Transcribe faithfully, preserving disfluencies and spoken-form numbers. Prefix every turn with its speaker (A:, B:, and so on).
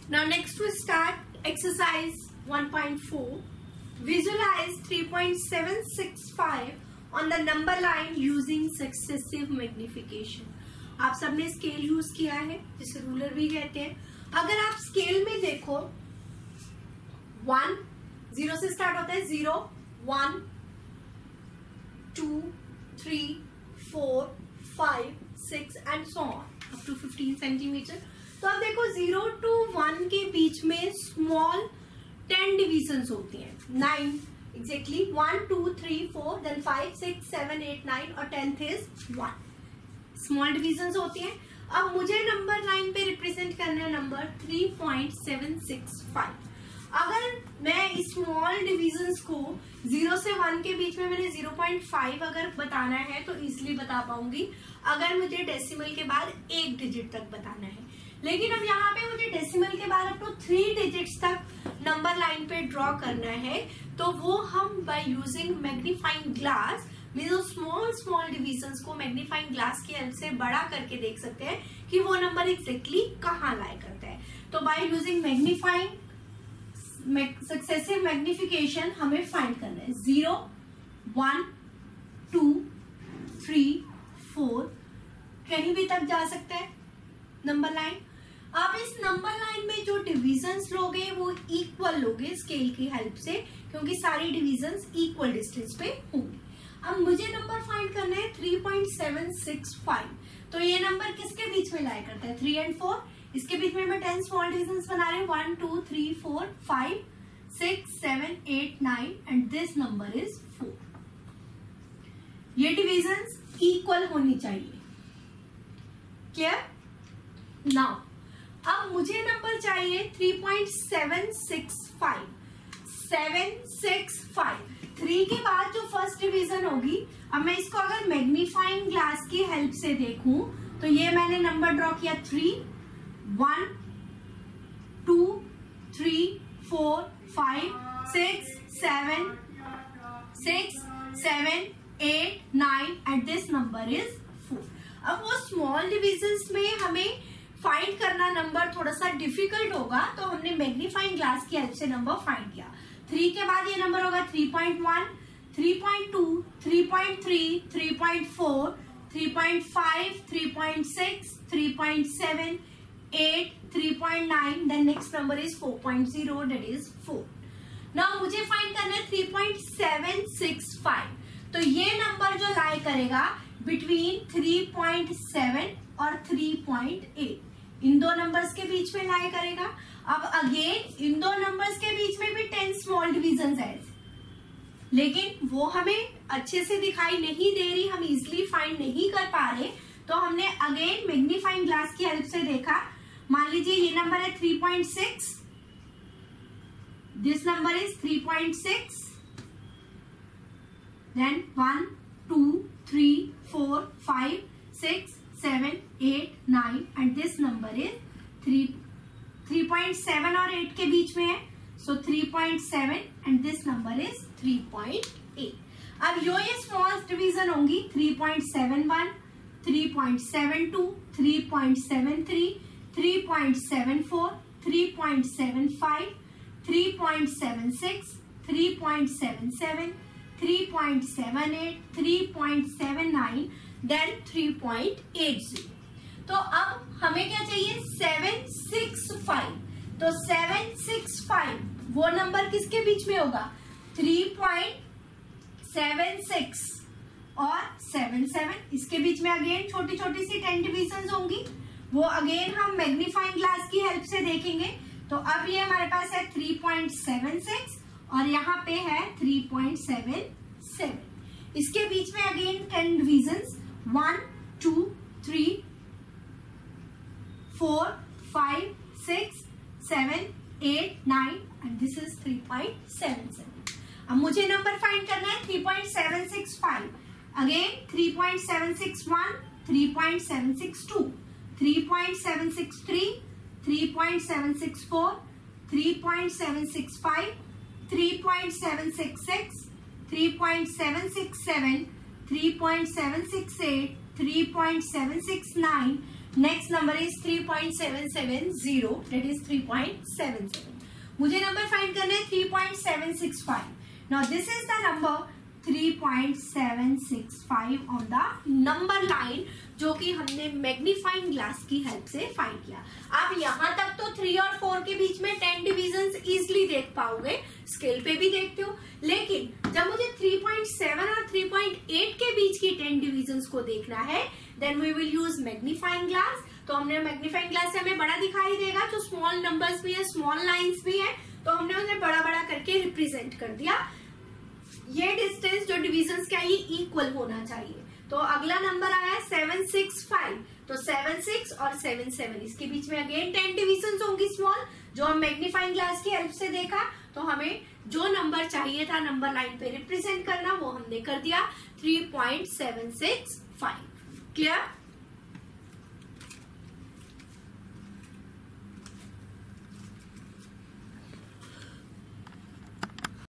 A: Now next we start exercise one point four. Visualize three point seven six five on the number line using successive magnification. आप सबने scale use किया है जिसे ruler भी कहते हैं. अगर आप स्केल में देखो वन जीरो से स्टार्ट होता है, zero one two three four five six and so on up to fifteen centimetre. तो अब देखो जीरो टू वन के बीच में स्मॉल टेन डिविजन्स होती हैं. Nine exactly one two three four then five six seven eight nine और tenth is one. Small divisions होती हैं. अब मुझे नंबर लाइन पे रिप्रेजेंट करना है number three point seven six five. अगर मैं इस स्मॉल डिविजन्स को जीरो से वन के बीच में मैंने जीरो पॉइंट फाइव अगर बताना है तो इजिली बता पाऊंगी. अगर मुझे डेसिमल के बाद एक डिजिट तक बताना है, लेकिन अब यहाँ पे मुझे डेसिमल के बाद अप टू थ्री डिजिट्स तक नंबर लाइन पे ड्रॉ करना है, तो वो हम by using magnifying glass mean small small divisions को मैग्नीफाइंग ग्लास की हेल्प से बड़ा करके देख सकते हैं कि वो नंबर एग्जैक्टली कहाँ लाई करता है. तो by using magnifying successive magnification हमें फाइंड करना है. Zero one two three four कहीं भी तक जा सकते हैं नंबर लाइन. आप इस नंबर लाइन में जो डिविजन्स लोगे वो इक्वल लोगे स्केल की हेल्प से, क्योंकि सारी डिविजन्स इक्वल डिस्टेंस पे होंगी. अब मुझे नंबर फाइंड करना है three point seven six five. तो ये नंबर किसके बीच में लाई करता है? Three and four. इसके बीच में मैं टेन स्मॉल डिविजन्स बना रही हूँ. One two three four five six seven eight nine and this number is four. ये डिविजन्स इक्वल होनी चाहिए. क्लियर? नाउ अब मुझे नंबर चाहिए three point seven six five. Seven six five. Three के बाद जो फर्स्ट डिवीजन होगी, अब मैं इसको अगर मैग्नीफाइंग ग्लास की हेल्प से देखूं तो ये मैंने नंबर ड्रॉ किया three, one two three four five six seven six seven eight nine and this number is four. अब वो स्मॉल डिविजन्स में हमें फाइंड करना नंबर थोड़ा सा डिफिकल्ट होगा, तो हमने मैग्नीफाइंग ग्लास की हेल्प से नंबर फाइंड किया. थ्री के बाद ये नंबर होगा three point one, three point two, three point three, three point four, three point five, three point six, three point seven, eight, three point nine, then next number is four point zero, that is four. Now मुझे find करना है three point seven six five. तो ये number जो lie करेगा between three point seven और three point eight, इन दो नंबर्स के बीच में लाई करेगा. अब अगेन इन दो नंबर्स के बीच में भी टेन स्मॉल डिविजन्स है, लेकिन वो हमें अच्छे से दिखाई नहीं दे रही, हम इजिली फाइंड नहीं कर पा रहे. तो हमने अगेन मैग्नीफाइंग ग्लास की हेल्प से देखा. मान लीजिए ये नंबर है three point six, this number is three point six, then one two three four five six seven eight nine and this number is three. Three point seven और eight के बीच में है, so three point seven and this number is three point eight. अब यो ये small division होंगी three point seven one, three point seven two, three point seven three, three point seven four, three point seven five, three point seven six, three point seven seven, three point seven eight, three point seven nine, then three point eight zero. तो अब हमें क्या चाहिए? Seven six five. तो seven six five वो number किसके बीच में होगा? थ्री पॉइंट सेवन सिक्स और सेवन सेवन. इसके बीच में अगेन छोटी छोटी सी टेन डिविजन्स होंगी, वो अगेन हम मैग्नीफाइंग ग्लास की हेल्प से देखेंगे. तो अब ये हमारे पास है थ्री पॉइंट सेवन सिक्स और यहाँ पे है थ्री पॉइंट सेवन सेवन. इसके बीच में again ten divisions, one two three four five six seven eight nine and this is three point seven seven. अब मुझे नंबर फाइंड करना है three point seven six five. Again three point seven six one, three point seven six two, three point seven six three, three point seven six four, three point seven six five, three point seven six six, three point seven six seven, three point seven six eight, three point seven six nine, next number is three point seven seven zero, that is three point seven seven. मुझे number find करना है three point seven six five. Now this is the number three point seven six five on the number line, जो कि हमने magnifying glass की help से find किया. आप यहां तक तो थ्री और फोर के बीच में टेन डिविजन्स इजीली देख पाओगे, स्केल पे भी देखते हो. लेकिन जब मुझे थ्री पॉइंट सेवन और थ्री पॉइंट एट के बीच की टेन डिविजन्स को देखना है, then we will use magnifying glass. तो हमने मैग्नीफाइंग ग्लास से हमें बड़ा दिखाई देगा, जो स्मॉल नंबर्स भी है, स्मॉल लाइन्स भी है, तो हमने उन्हें बड़ा बड़ा करके रिप्रेजेंट कर दिया. ये डिस्टेंस जो डिविजन्स का ये इक्वल होना चाहिए. तो अगला नंबर आया सेवन सिक्स फाइव. तो सेवन सिक्स और सेवन सेवन इसके बीच में अगेन टेन डिविजन्स होंगी स्मॉल, जो हम मैग्नीफाइंग ग्लास की हेल्प से देखा. तो हमें जो नंबर चाहिए था नंबर लाइन पे रिप्रेजेंट करना, वो हमने कर दिया three point seven six five. Clear?